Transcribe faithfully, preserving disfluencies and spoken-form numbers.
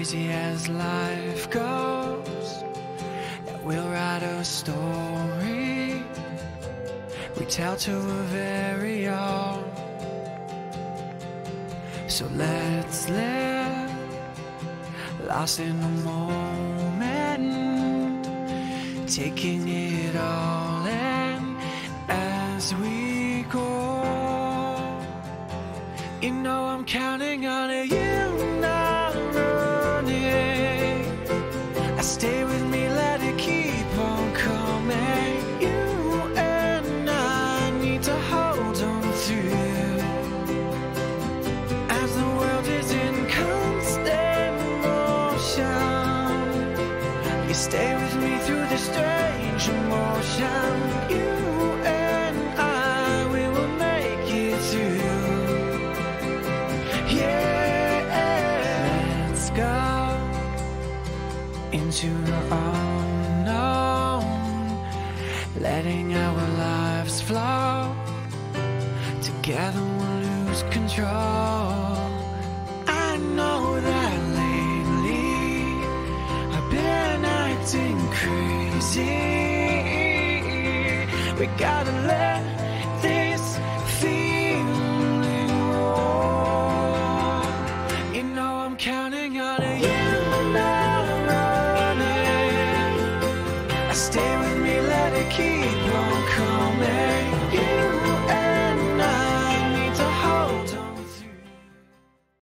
crazy as life goes, that we'll write a story we tell to a very own. So let's live, lost in the moment, taking it all in as we go. You know I'm counting on you, not running. I stay with me, let it keep on coming. You and I need to hold on through, as the world is in constant motion. You stay with me through the strange emotion. You and I, we will make it through. Let's go into the unknown, letting our lives flow. Together we'll lose control. I know that lately I've been acting crazy. We gotta let